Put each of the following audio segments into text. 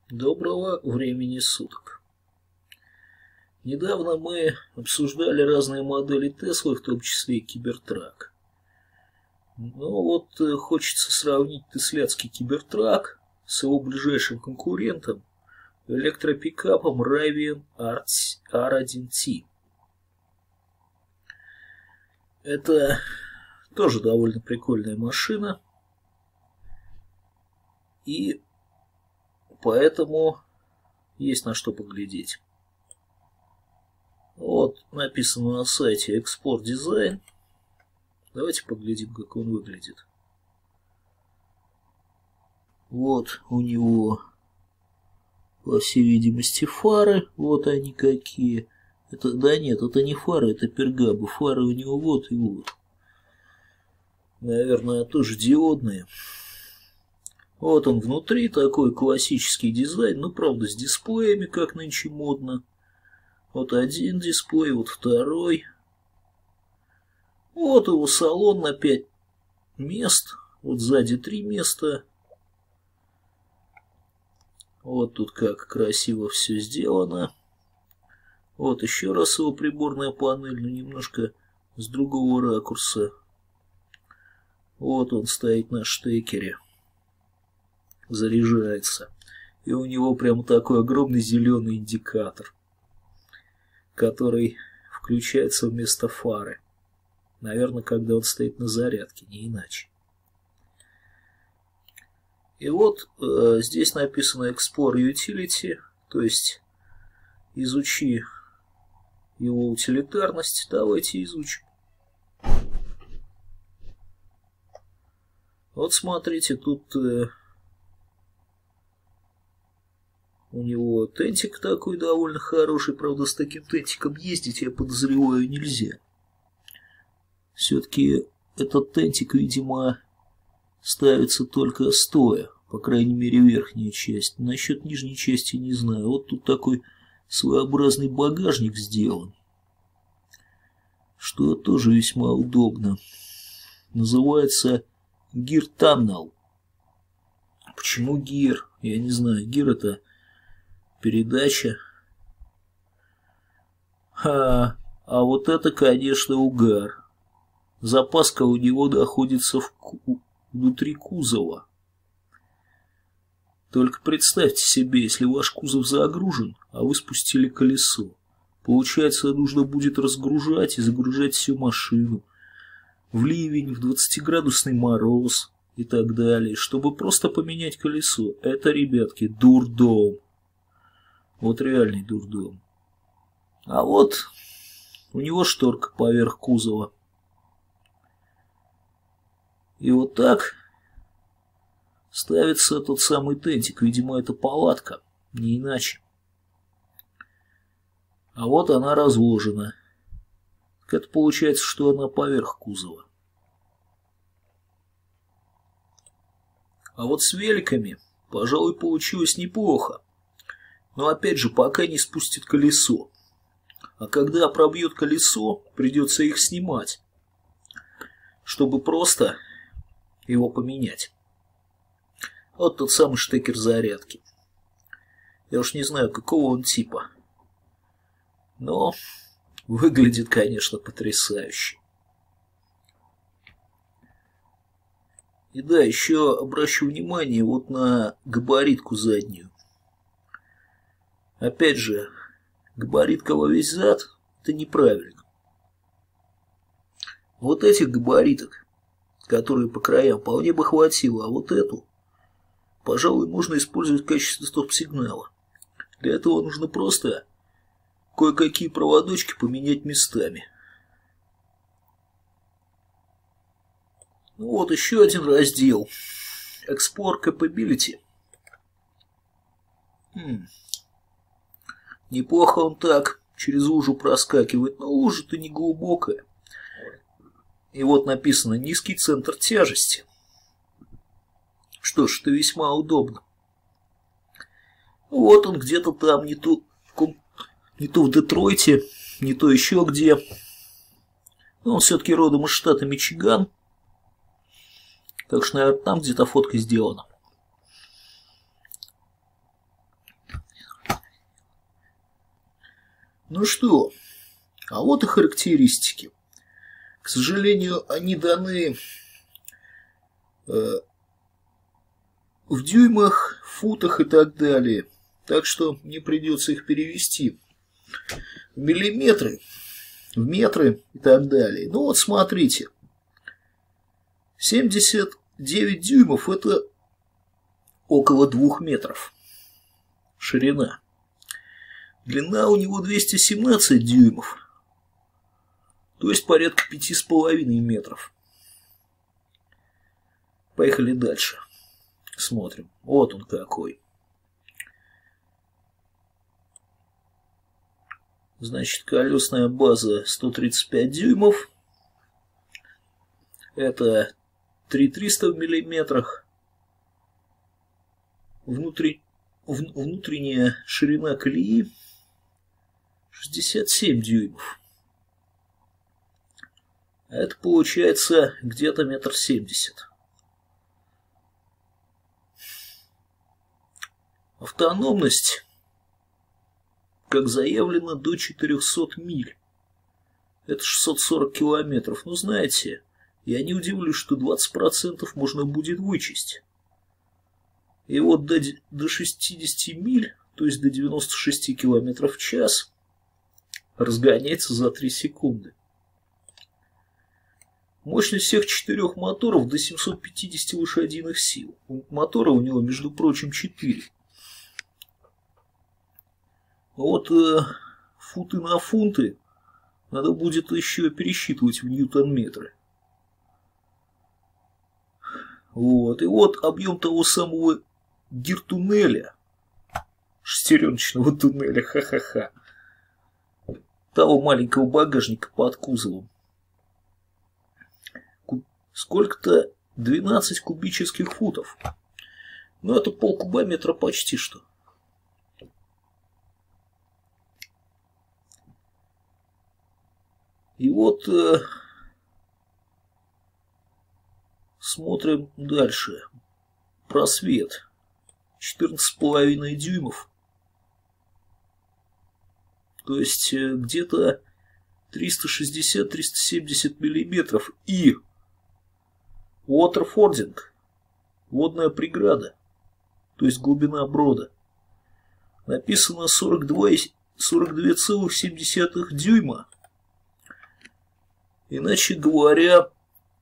Доброго времени суток. Недавно мы обсуждали разные модели Теслы, в том числе и Кибертрак. Хочется сравнить тесляцкий Кибертрак с его ближайшим конкурентом, электропикапом Rivian R1T. Это тоже довольно прикольная машина, и поэтому есть на что поглядеть. Вот написано на сайте Export Design. Давайте поглядим, как он выглядит. Вот у него, по всей видимости, фары. Вот они какие. Это не фары, это пергабы. Фары у него вот и вот. Наверное, тоже диодные. Вот он внутри, такой классический дизайн, но правда с дисплеями, как нынче модно. Вот один дисплей, вот второй. Вот его салон на 5 мест. Вот сзади 3 места. Вот тут как красиво все сделано. Вот еще раз его приборная панель, но немножко с другого ракурса. Вот он стоит на штекере. Заряжается. И у него прям такой огромный зеленый индикатор, который включается вместо фары. Наверное, когда он стоит на зарядке, не иначе. И вот здесь написано Explore Utility, то есть изучи его утилитарность. Давайте изучим. Вот смотрите, тут у него тентик такой довольно хороший, правда, с таким тентиком ездить, я подозреваю, нельзя. Все-таки этот тентик, видимо, ставится только стоя, по крайней мере, верхняя часть. Насчет нижней части не знаю. Вот тут такой своеобразный багажник сделан, что тоже весьма удобно. Называется Gear Tunnel. Почему Gear? Я не знаю. Gear — это передача. А вот это, конечно, угар. Запаска у него находится внутри кузова. Только представьте себе, если ваш кузов загружен, а вы спустили колесо. Получается, нужно будет разгружать и загружать всю машину. В ливень, в 20-градусный мороз и так далее, чтобы просто поменять колесо. Это, ребятки, дурдом. Вот реальный дурдом. А вот у него шторка поверх кузова. И вот так ставится тот самый тентик. Видимо, это палатка, не иначе. А вот она разложена. Это получается, что она поверх кузова. А вот с великами, пожалуй, получилось неплохо. Но опять же, пока не спустит колесо. А когда пробьет колесо, придется их снимать, чтобы просто его поменять. Вот тот самый штекер зарядки. Я уж не знаю, какого он типа. Но выглядит, конечно, потрясающе. И да, еще обращу внимание вот на габаритку заднюю. Опять же, габаритка во весь зад — это неправильно. Вот этих габариток, которые по краям, вполне бы хватило, а вот эту, пожалуй, можно использовать в качестве стоп-сигнала. Для этого нужно просто кое-какие проводочки поменять местами. Ну вот еще один раздел. Export Capability. Неплохо он так через лужу проскакивает, но лужа-то не глубокая. И вот написано низкий центр тяжести. Что ж, это весьма удобно. Вот он где-то там, не то в Детройте, не то еще где. Но он все-таки родом из штата Мичиган. Так что, наверное, там где-то фотка сделана. Ну что, а вот и характеристики. К сожалению, они даны в дюймах, футах и так далее. Так что мне придется их перевести в миллиметры, в метры и так далее. Ну вот смотрите. 79 дюймов – это около 2 метров. Ширина. Длина у него 217 дюймов. То есть порядка 5,5 метров. Поехали дальше. Смотрим. Вот он какой. Значит, колесная база 135 дюймов. Это 3300 в миллиметрах. Внутренняя ширина колеи 67 дюймов. Это получается где-то 1,70 м. Автономность, как заявлено, до 400 миль. Это 640 километров. Ну, знаете, я не удивлюсь, что 20% можно будет вычесть. И вот до 60 миль, то есть до 96 километров в час, разгоняется за 3 секунды. Мощность всех 4 моторов до 750 лошадиных сил. Мотора у него, между прочим, 4. Вот футы на фунты надо будет еще пересчитывать в ньютон-метры. Вот. И вот объем того самого гиртуннеля, шестереночного туннеля, ха-ха-ха, того маленького багажника под кузовом. Сколько-то 12 кубических футов. Ну, это полкубометра почти что. И вот смотрим дальше. Просвет 14,5 дюймов. То есть где-то 360-370 миллиметров. И waterfording, водная преграда, то есть глубина брода. Написано 42,7 дюйма. Иначе говоря,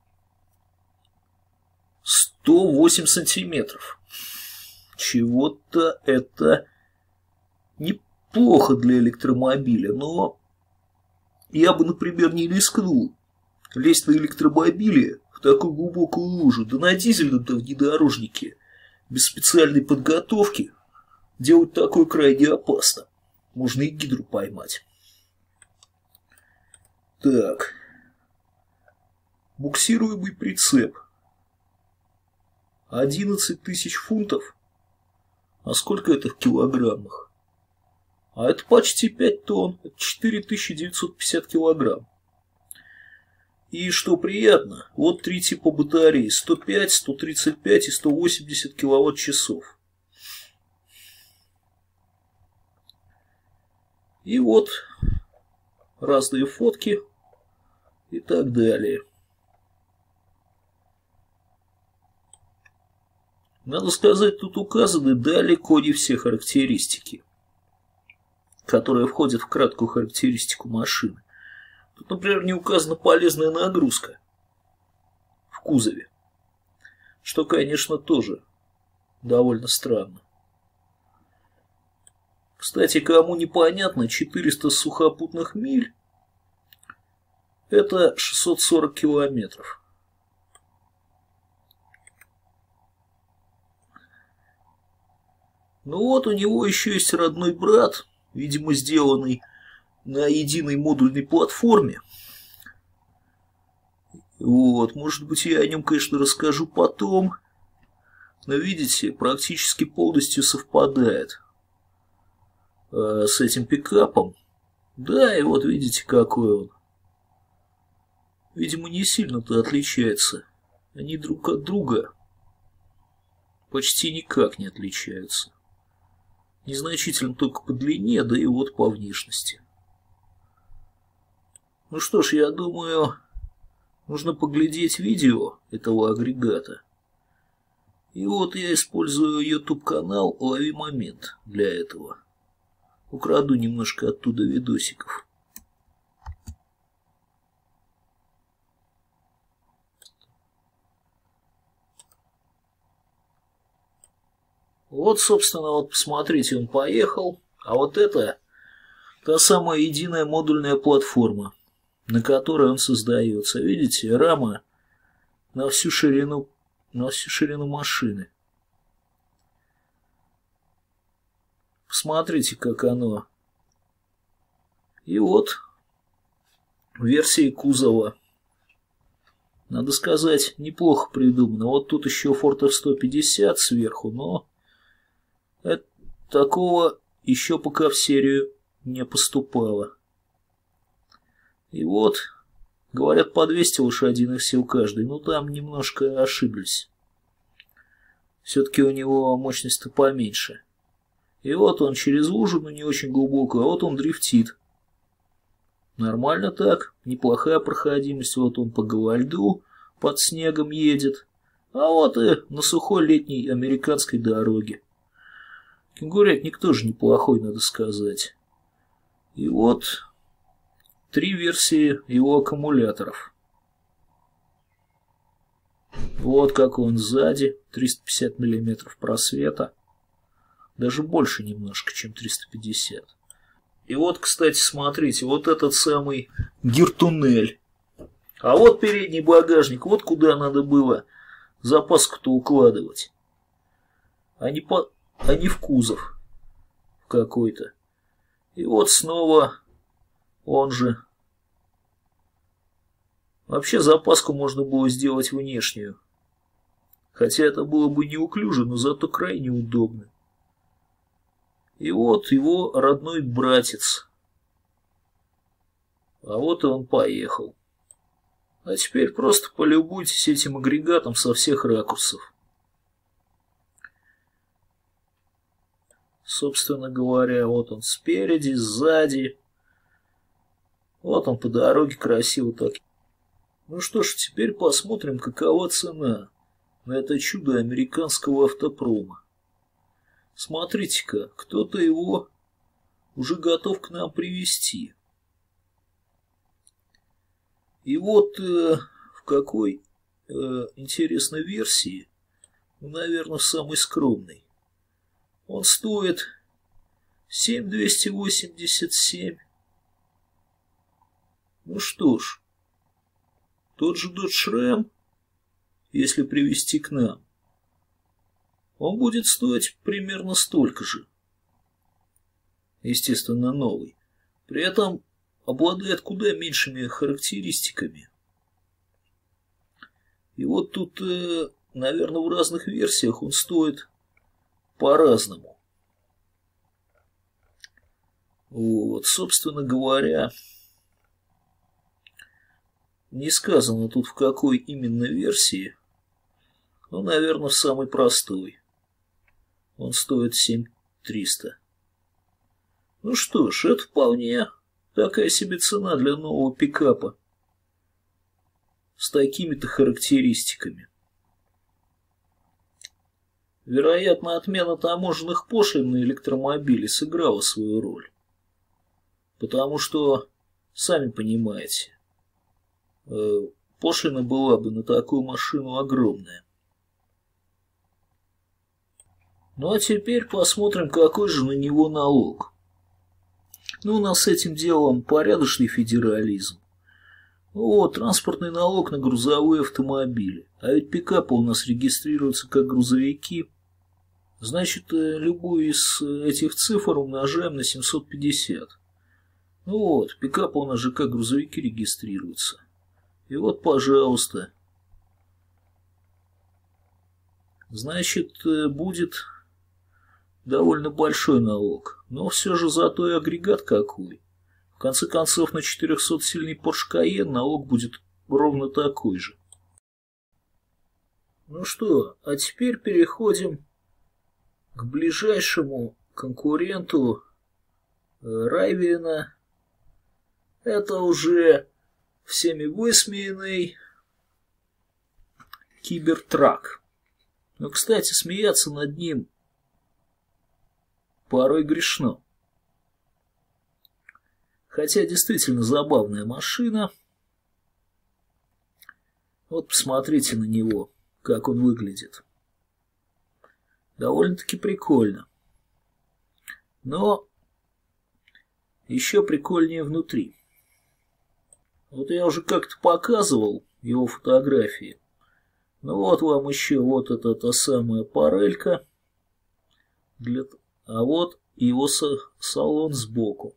108 сантиметров. Чего-то это неплохо для электромобиля, но я бы, например, не рискнул лезть на электромобиле в такую глубокую лужу, да на дизельном-то внедорожнике без специальной подготовки делать такое крайне опасно. Можно и гидру поймать. Так. Буксируемый прицеп. 11 тысяч фунтов. А сколько это в килограммах? А это почти 5 тонн. Это 4950 килограмм. И что приятно, вот 3 типа батареи. 105, 135 и 180 киловатт-часов. И вот разные фотки и так далее. Надо сказать, тут указаны далеко не все характеристики, которые входят в краткую характеристику машины. Тут, например, не указана полезная нагрузка в кузове, что, конечно, тоже довольно странно. Кстати, кому непонятно, 400 сухопутных миль – это 640 километров. Ну вот, у него еще есть родной брат, видимо, сделанный на единой модульной платформе. Вот, может быть, я о нем, конечно, расскажу потом. Но видите, практически полностью совпадает с этим пикапом. Да, и вот видите, какой он. Видимо, не сильно-то отличается. Они друг от друга почти никак не отличаются. Незначительно только по длине, да и вот по внешности. Ну что ж, я думаю, нужно поглядеть видео этого агрегата. И вот я использую YouTube-канал «Лови момент» для этого. Украду немножко оттуда видосиков. Вот, собственно, вот посмотрите, он поехал. А вот это та самая единая модульная платформа, на которой он создается. Видите, рама на всю ширину машины. Посмотрите, как оно. И вот версии кузова. Надо сказать, неплохо придумано. Вот тут еще Ford F-150 сверху, но такого еще пока в серию не поступало. И вот, говорят, по 200 лошадиных сил каждый, но там немножко ошиблись. Все-таки у него мощность-то поменьше. И вот он через лужу, но не очень глубоко, а вот он дрифтит. Нормально так, неплохая проходимость, вот он по говальду под снегом едет, а вот и на сухой летней американской дороге. Кенгурятник тоже неплохой, надо сказать. И вот 3 версии его аккумуляторов. Вот как он сзади, 350 мм просвета. Даже больше немножко, чем 350. И вот, кстати, смотрите, вот этот самый гир-туннель. А вот передний багажник, вот куда надо было запаску-то укладывать. А не в кузов какой-то. И вот снова он же. Вообще запаску можно было сделать внешнюю. Хотя это было бы неуклюже, но зато крайне удобно. И вот его родной братец. А вот и он поехал. А теперь просто полюбуйтесь этим агрегатом со всех ракурсов. Собственно говоря, вот он спереди, сзади. Вот он по дороге красиво так. Ну что ж, теперь посмотрим, какова цена на это чудо американского автопрома. Смотрите-ка, кто-то его уже готов к нам привезти. И вот в какой интересной версии, ну, наверное, в самой скромной. Он стоит 7287. Ну что ж, тот же Dodge Ram, если привезти к нам, он будет стоить примерно столько же. Естественно, новый. При этом обладает куда меньшими характеристиками. И вот тут, наверное, в разных версиях он стоит по-разному. Вот, собственно говоря, не сказано тут в какой именно версии, но, наверное, в самой простой. Он стоит 7300. Ну что ж, это вполне такая себе цена для нового пикапа с такими-то характеристиками. Вероятно, отмена таможенных пошлин на электромобили сыграла свою роль. Потому что, сами понимаете, пошлина была бы на такую машину огромная. Ну а теперь посмотрим, какой же на него налог. Ну, у нас с этим делом порядочный федерализм. Вот, транспортный налог на грузовые автомобили. А ведь пикапы у нас регистрируются как грузовики. Значит, любую из этих цифр умножаем на 750. Ну вот, пикапы у нас же как грузовики регистрируются. И вот, пожалуйста. Значит, будет довольно большой налог. Но все же зато и агрегат какой. В конце концов, на 400-сильный Porsche Cayenne налог будет ровно такой же. Ну что, а теперь переходим к ближайшему конкуренту Райвена. Это уже всеми высмеянный Кибертрак. Но, кстати, смеяться над ним порой грешно. Хотя действительно забавная машина. Вот посмотрите на него, как он выглядит. Довольно-таки прикольно. Но еще прикольнее внутри. Вот я уже как-то показывал его фотографии. Ну вот вам еще вот эта та самая парелька. А вот его салон сбоку.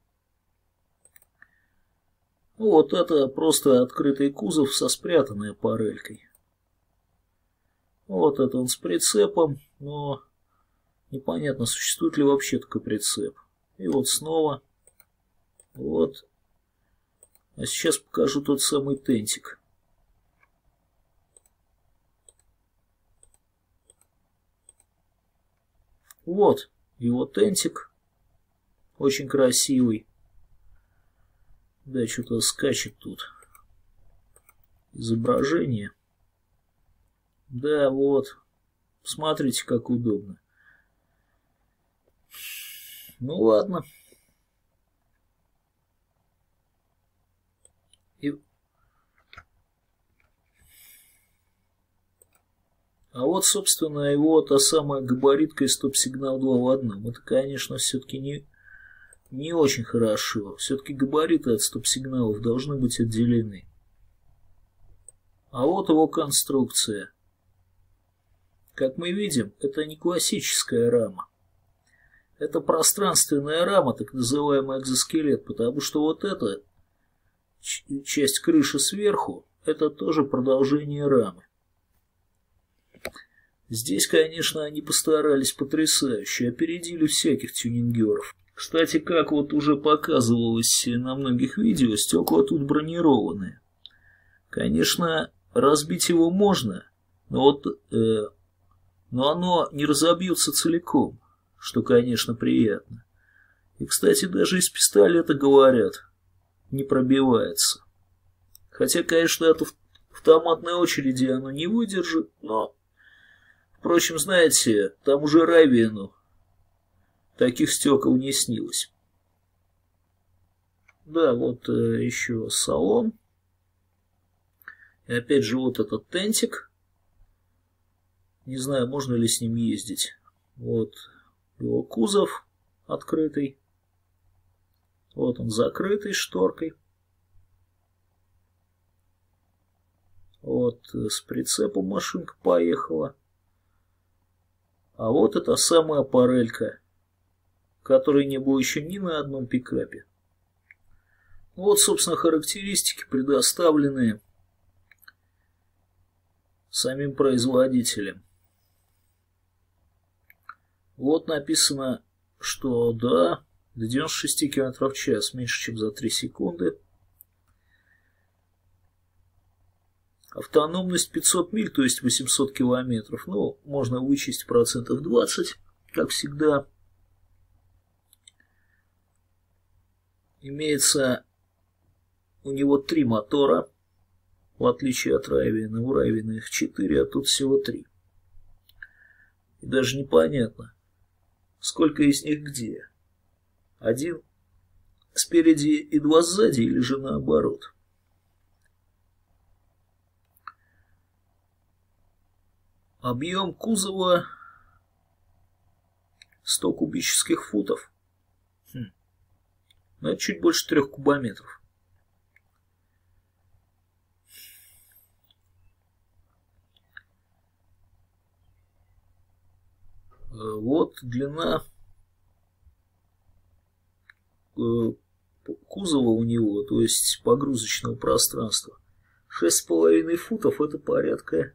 Вот это просто открытый кузов со спрятанной парелькой. Вот это он с прицепом, но непонятно, существует ли вообще такой прицеп. И вот снова. Вот. А сейчас покажу тот самый тентик. Вот его тентик. Очень красивый. Да, что-то скачет тут. Изображение. Да, вот. Смотрите, как удобно. Ну ладно. А вот, собственно, его та самая габаритка и стоп-сигнал 2 в 1. Это, конечно, все-таки не очень хорошо. Все-таки габариты от стоп-сигналов должны быть отделены. А вот его конструкция. Как мы видим, это не классическая рама. Это пространственная рама, так называемый экзоскелет, потому что вот эта часть крыши сверху, это тоже продолжение рамы. Здесь, конечно, они постарались потрясающе, опередили всяких тюнингеров. Кстати, как вот уже показывалось на многих видео, стекла тут бронированные. Конечно, разбить его можно, но оно не разобьется целиком, что, конечно, приятно. И, кстати, даже из пистолета, говорят, не пробивается. Хотя, конечно, от автоматной очереди оно не выдержит, но... Впрочем, знаете, там уже Райвену таких стекол не снилось. Да, вот еще салон. И опять же вот этот тентик. Не знаю, можно ли с ним ездить. Вот его кузов открытый. Вот он закрытый шторкой. Вот с прицепом машинка поехала. А вот эта самая парелька, которой не было еще ни на одном пикапе. Вот, собственно, характеристики, предоставленные самим производителем. Вот написано, что да, до 96 км в час, меньше, чем за 3 секунды. Автономность 500 миль, то есть 800 километров. Ну, можно вычесть процентов 20, как всегда. Имеется у него 3 мотора, в отличие от Райвена. У Райвена их 4, а тут всего 3. И даже непонятно, сколько из них где. Один спереди и 2 сзади, или же наоборот. Объем кузова 100 кубических футов. Ну, это чуть больше 3 кубометров. Вот длина кузова у него, то есть погрузочного пространства. 6,5 футов, это порядка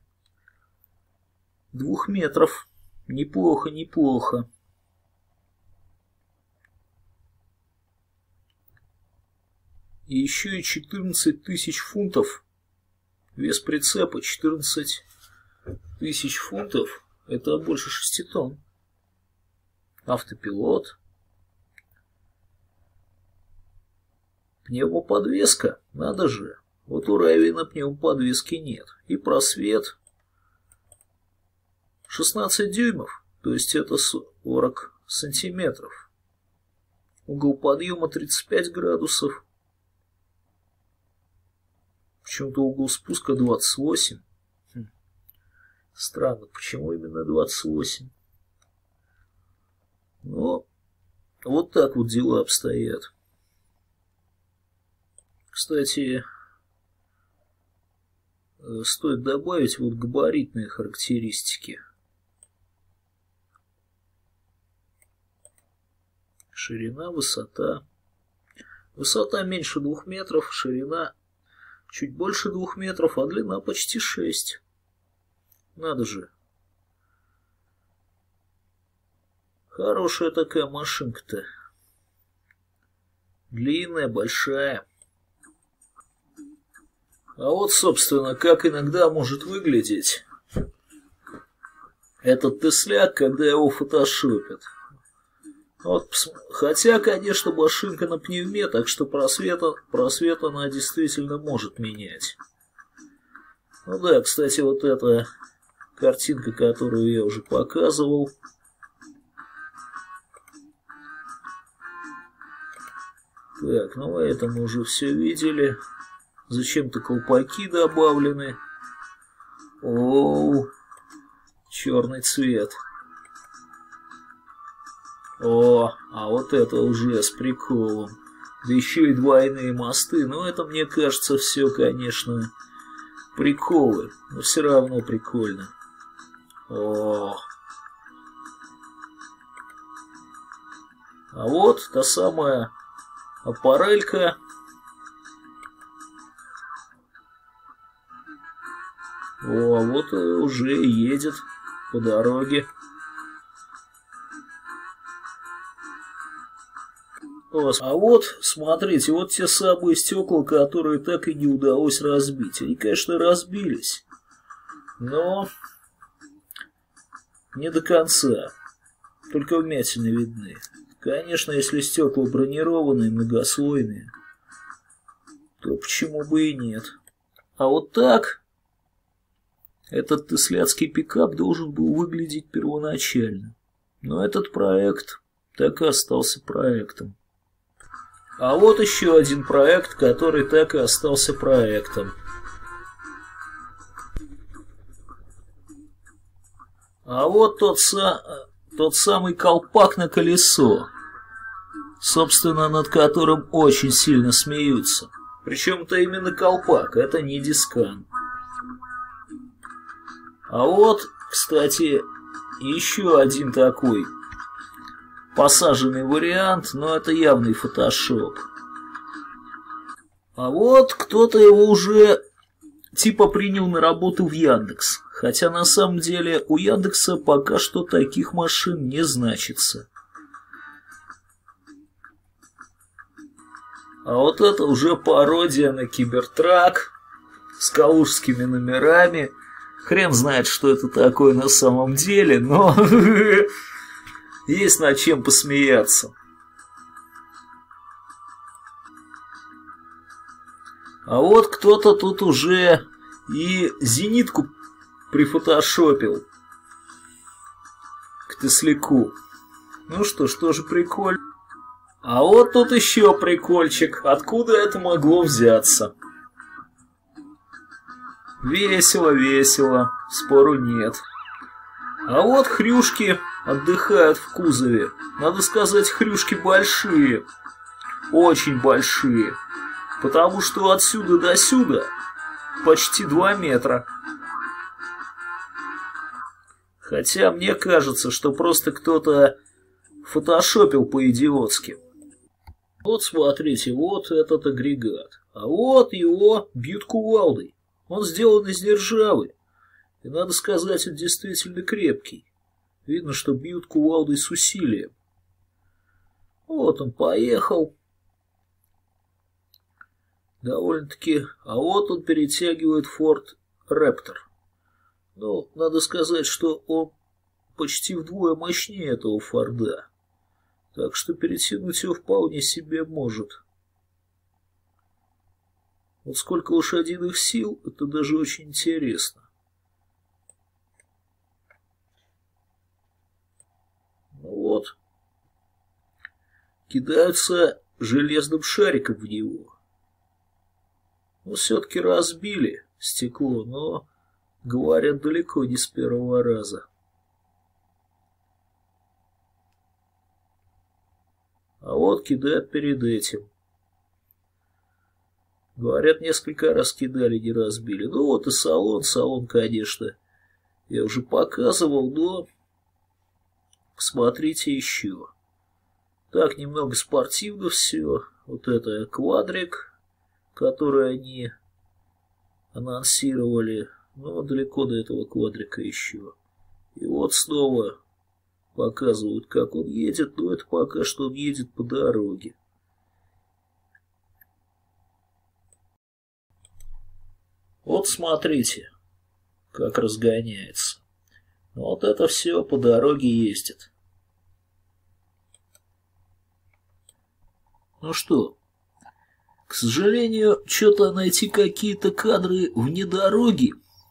2 метров. Неплохо, неплохо. И еще и 14 тысяч фунтов. Вес прицепа 14 тысяч фунтов. Это больше 6 тонн. Автопилот. Пневмоподвеска. Надо же. Вот у Райвина пневмоподвески нет. И просвет 16 дюймов, то есть это 40 сантиметров. Угол подъема 35 градусов. Почему-то угол спуска 28. Странно, почему именно 28? Но вот так вот дела обстоят. Кстати, стоит добавить вот габаритные характеристики. Ширина, высота. Высота меньше 2 метров, ширина чуть больше 2 метров, а длина почти 6. Надо же. Хорошая такая машинка-то. Длинная, большая. А вот, собственно, как иногда может выглядеть этот тесляк, когда его фотошопят. Вот, хотя, конечно, машинка на пневме, так что просвет она действительно может менять. Ну да, кстати, вот эта картинка, которую я уже показывал. Так, ну это мы уже все видели. Зачем-то колпаки добавлены. Оу, черный цвет. О, а вот это уже с приколом. Да еще и двойные мосты. Ну, это, мне кажется, все, конечно, приколы. Но все равно прикольно. О. А вот та самая аппарелька. О, а вот уже едет по дороге. А вот, смотрите, вот те самые стекла, которые так и не удалось разбить. Они, конечно, разбились, но не до конца. Только вмятины видны. Конечно, если стекла бронированные, многослойные, то почему бы и нет. А вот так этот тесляцкий пикап должен был выглядеть первоначально. Но этот проект так и остался проектом. А вот еще один проект, который так и остался проектом. А вот тот самый колпак на колесо, собственно, над которым очень сильно смеются. Причем это именно колпак, это не дискан. А вот, кстати, еще один такой посаженный вариант, но это явный фотошоп. А вот кто-то его уже типа принял на работу в Яндекс. Хотя на самом деле у Яндекса пока что таких машин не значится. А вот это уже пародия на Кибертрак с калужскими номерами. Хрен знает, что это такое на самом деле, но есть над чем посмеяться. А вот кто-то тут уже и зенитку прифотошопил к тесляку. Ну что ж, тоже прикольно. А вот тут еще прикольчик. Откуда это могло взяться? Весело, весело. Спору нет. А вот хрюшки отдыхают в кузове. Надо сказать, хрюшки большие. Очень большие. Потому что отсюда до сюда почти 2 метра. Хотя мне кажется, что просто кто-то фотошопил по-идиотски. Вот смотрите, вот этот агрегат. А вот его бьют кувалдой. Он сделан из нержавы. И надо сказать, он действительно крепкий. Видно, что бьют кувалдой с усилием. Вот он поехал. Довольно-таки. А вот он перетягивает Ford Raptor. Ну, надо сказать, что он почти вдвое мощнее этого Форда. Так что перетянуть его вполне себе может. Вот сколько лошадиных сил, это даже очень интересно. Ну вот. Кидаются железным шариком в него. Ну, все-таки разбили стекло, но, говорят, далеко не с первого раза. А вот кидают перед этим. Говорят, несколько раз кидали, не разбили. Ну вот и салон, конечно, я уже показывал, но посмотрите еще. Так, немного спортивно все. Вот это квадрик, который они анонсировали. Но далеко до этого квадрика еще. И вот снова показывают, как он едет, но это пока что он едет по дороге. Вот смотрите, как разгоняется. Вот это все по дороге ездит. Ну что, к сожалению, что-то найти какие-то кадры вне дороги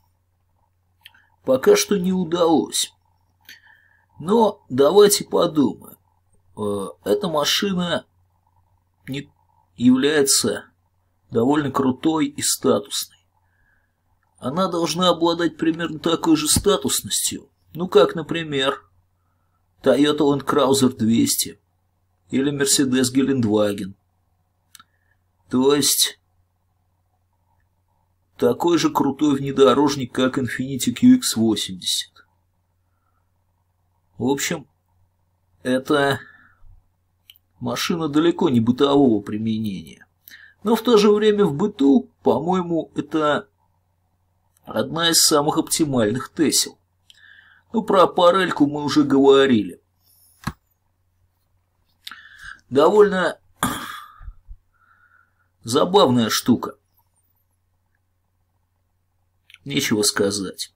пока что не удалось. Но давайте подумаем. Эта машина не является довольно крутой и статусной. Она должна обладать примерно такой же статусностью, ну как, например, Toyota Land Cruiser 200 или Mercedes Гелендваген. То есть такой же крутой внедорожник, как Infiniti QX80. В общем, это машина далеко не бытового применения. Но в то же время в быту, по-моему, это одна из самых оптимальных Тесел. Ну, про аппарельку мы уже говорили. Довольно забавная штука. Нечего сказать.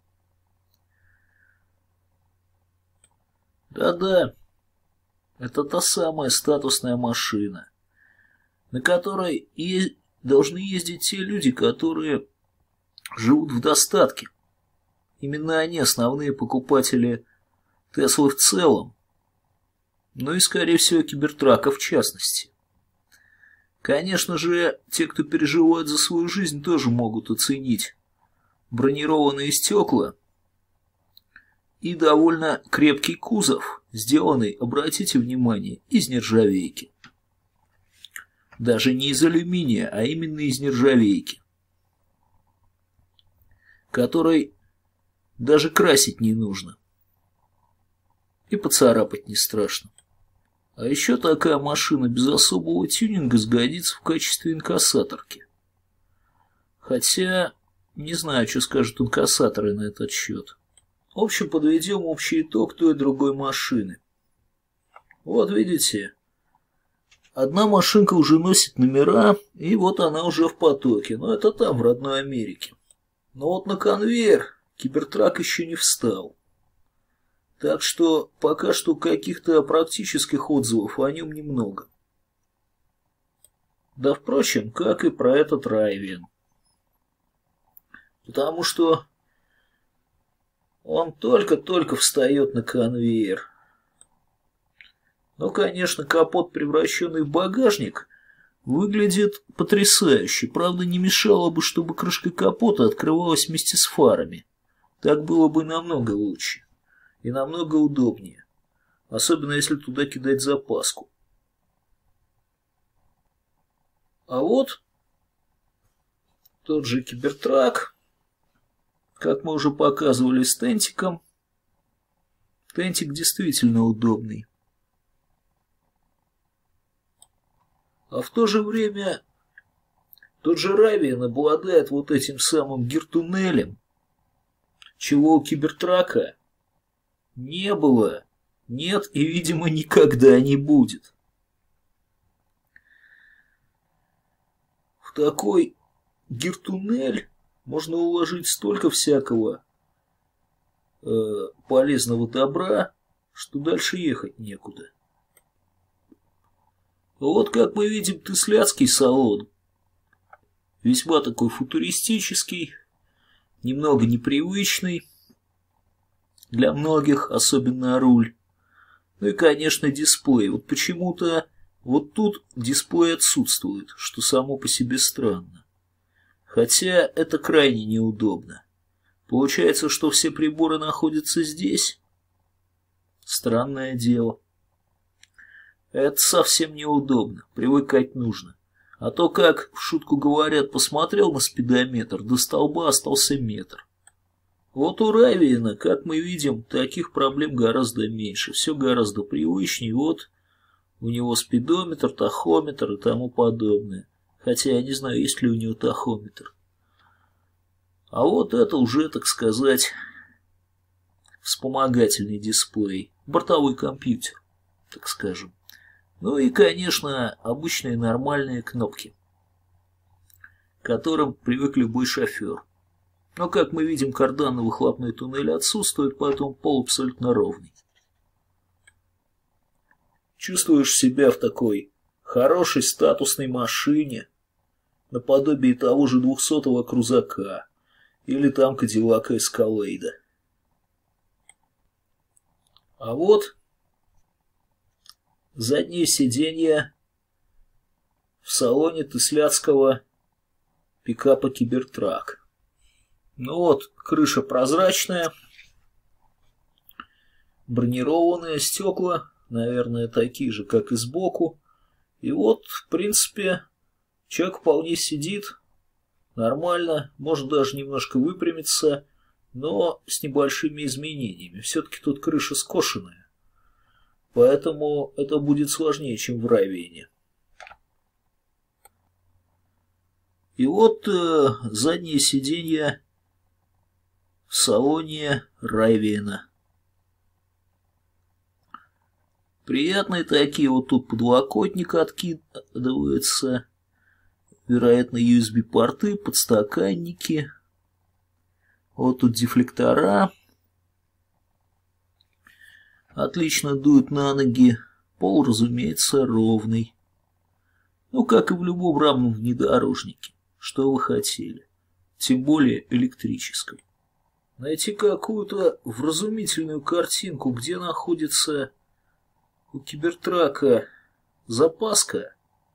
Да-да, это та самая статусная машина, на которой должны ездить те люди, которые живут в достатке. Именно они основные покупатели Теслы в целом, ну и, скорее всего, Кибертрака в частности. Конечно же, те, кто переживает за свою жизнь, тоже могут оценить бронированные стекла и довольно крепкий кузов, сделанный, обратите внимание, из нержавейки. Даже не из алюминия, а именно из нержавейки, который даже красить не нужно. И поцарапать не страшно. А еще такая машина без особого тюнинга сгодится в качестве инкассаторки. Хотя, не знаю, что скажут инкассаторы на этот счет. В общем, подведем общий итог той и другой машины. Вот видите, одна машинка уже носит номера, и вот она уже в потоке. Но это там, в родной Америке. Но вот на конвейер Кибертрак еще не встал. Так что пока что каких-то практических отзывов о нем немного. Да, впрочем, как и про этот Райвен. Потому что он только-только встает на конвейер. Но, конечно, капот, превращенный в багажник, выглядит потрясающе. Правда, не мешало бы, чтобы крышка капота открывалась вместе с фарами. Так было бы намного лучше и намного удобнее. Особенно, если туда кидать запаску. А вот тот же Кибертрак, как мы уже показывали с тентиком. Тентик действительно удобный. А в то же время тот же Райвен обладает вот этим самым гиртунелем, чего у Кибертрака не было, нет и, видимо, никогда не будет. В такой гиртунель можно уложить столько всякого полезного добра, что дальше ехать некуда. Вот как мы видим тесляцкий салон. весьма такой футуристический, немного непривычный для многих, особенно руль. Ну и, конечно, дисплей. Вот почему-то вот тут дисплей отсутствует, что само по себе странно. Хотя это крайне неудобно. Получается, что все приборы находятся здесь? Странное дело. Это совсем неудобно, привыкать нужно. А то, как в шутку говорят, посмотрел на спидометр, до столба остался метр. Вот у Райвена, как мы видим, таких проблем гораздо меньше, все гораздо привычнее. Вот у него спидометр, тахометр и тому подобное. Хотя я не знаю, есть ли у него тахометр. А вот это уже, так сказать, вспомогательный дисплей, бортовой компьютер, так скажем. Ну и, конечно, обычные нормальные кнопки, к которым привык любой шофер. Но, как мы видим, карданно-выхлопной туннель отсутствует, поэтому пол абсолютно ровный. Чувствуешь себя в такой хорошей статусной машине, наподобие того же 200-го крузака или там Кадиллака Эскалейда. А вот заднее сиденье в салоне тесляцкого пикапа Кибертрак. Ну вот, крыша прозрачная, бронированные стекла, наверное, такие же, как и сбоку. И вот, в принципе, человек вполне сидит нормально, может даже немножко выпрямиться, но с небольшими изменениями. Все-таки тут крыша скошенная, поэтому это будет сложнее, чем в Райвене. И вот заднее сиденье в салоне Райвена. Приятные такие, вот тут подлокотник откидывается, вероятно, USB-порты, подстаканники. Вот тут дефлектора. Отлично дует на ноги. Пол, разумеется, ровный. Ну, как и в любом равном внедорожнике. Что вы хотели? Тем более электрической. Найти какую-то вразумительную картинку, где находится у Кибертрака запаска,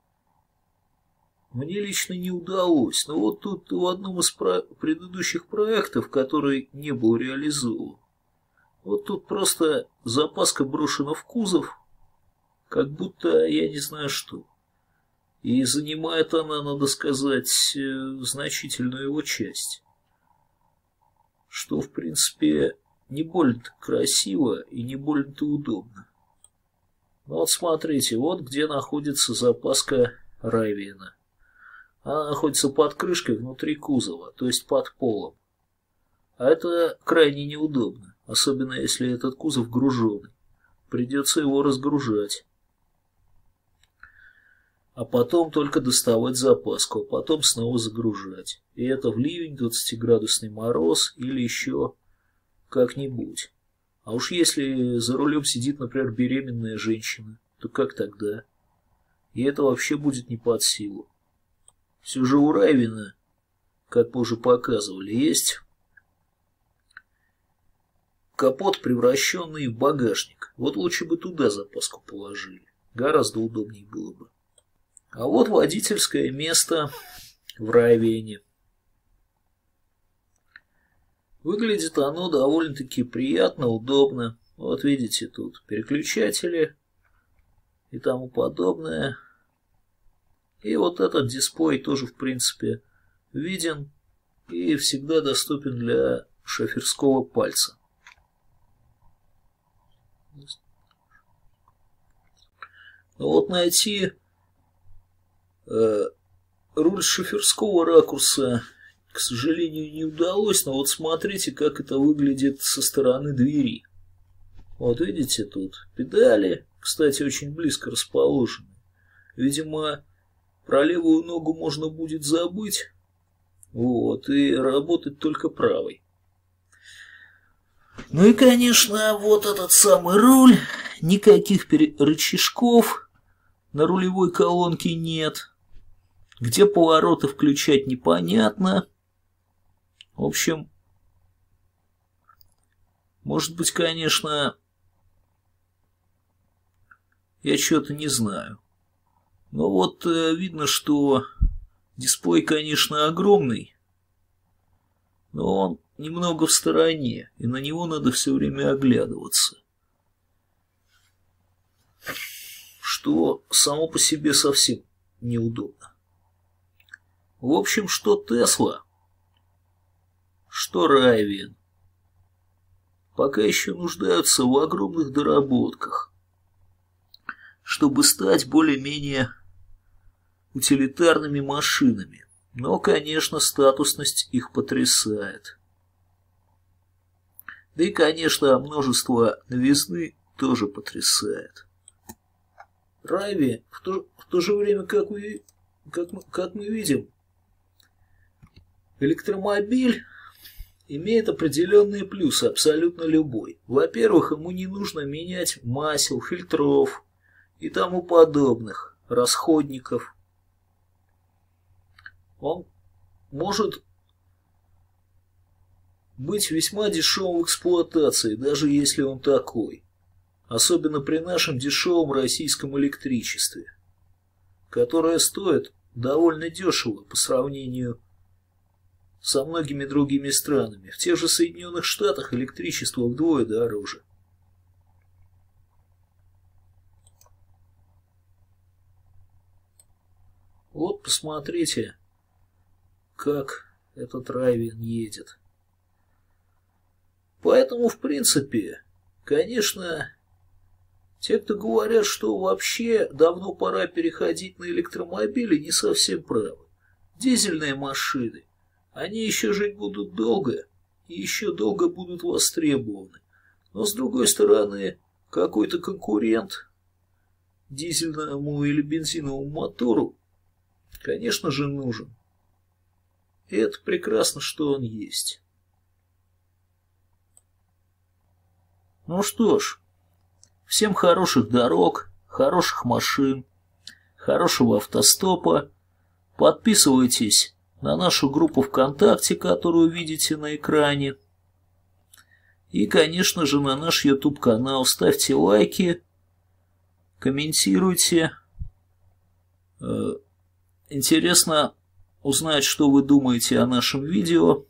мне лично не удалось. Но вот тут в одном из предыдущих проектов, который не был реализован, вот тут просто запаска брошена в кузов, как будто я не знаю что. И занимает она, надо сказать, значительную его часть. Что, в принципе, не больно-то красиво и не больно-то удобно. Ну вот смотрите, вот где находится запаска Райвена. Она находится под крышкой внутри кузова, то есть под полом. А это крайне неудобно, особенно если этот кузов груженый. Придется его разгружать. А потом только доставать запаску, а потом снова загружать. И это в ливень, 20-градусный мороз или еще как-нибудь. А уж если за рулем сидит, например, беременная женщина, то как тогда? И это вообще будет не под силу. Все же у Райвена, как мы уже показывали, есть капот, превращенный в багажник. Вот лучше бы туда запаску положили. Гораздо удобнее было бы. А вот водительское место в Райвене. Выглядит оно довольно-таки приятно, удобно. Вот видите, тут переключатели и тому подобное. И вот этот дисплей тоже, в принципе, виден и всегда доступен для шоферского пальца. Но вот найти руль с шоферского ракурса, к сожалению, не удалось, но вот смотрите, как это выглядит со стороны двери. Вот видите, тут педали, кстати, очень близко расположены. Видимо, про левую ногу можно будет забыть, вот, и работать только правой. Ну и, конечно, вот этот самый руль, никаких рычажков на рулевой колонке нет. Где повороты включать непонятно. В общем, может быть, конечно, я что-то не знаю. Но вот видно, что дисплей, конечно, огромный, но он немного в стороне, и на него надо все время оглядываться. Что само по себе совсем неудобно. В общем, что Тесла, что Rivian пока еще нуждаются в огромных доработках, чтобы стать более-менее утилитарными машинами. Но, конечно, статусность их потрясает. Да и, конечно, множество новизны тоже потрясает. Rivian в то же время, как мы видим, электромобиль имеет определенные плюсы, абсолютно любой. Во-первых, ему не нужно менять масел, фильтров и тому подобных расходников. Он может быть весьма дешевым в эксплуатации, даже если он такой. Особенно при нашем дешевом российском электричестве, которое стоит довольно дешево по сравнению со многими другими странами. В тех же Соединенных Штатах электричество вдвое дороже. Вот посмотрите, как этот Rivian едет. Поэтому, в принципе, конечно, те, кто говорят, что вообще давно пора переходить на электромобили, не совсем правы. Дизельные машины, они еще жить будут долго и еще долго будут востребованы. Но, с другой стороны, какой-то конкурент дизельному или бензиновому мотору, конечно же, нужен. И это прекрасно, что он есть. Ну что ж, всем хороших дорог, хороших машин, хорошего автостопа. Подписывайтесь на нашу группу ВКонтакте, которую видите на экране. И, конечно же, на наш YouTube-канал. Ставьте лайки, комментируйте. Интересно узнать, что вы думаете о нашем видео.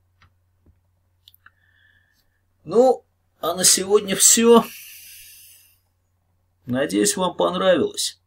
Ну, а на сегодня все. Надеюсь, вам понравилось.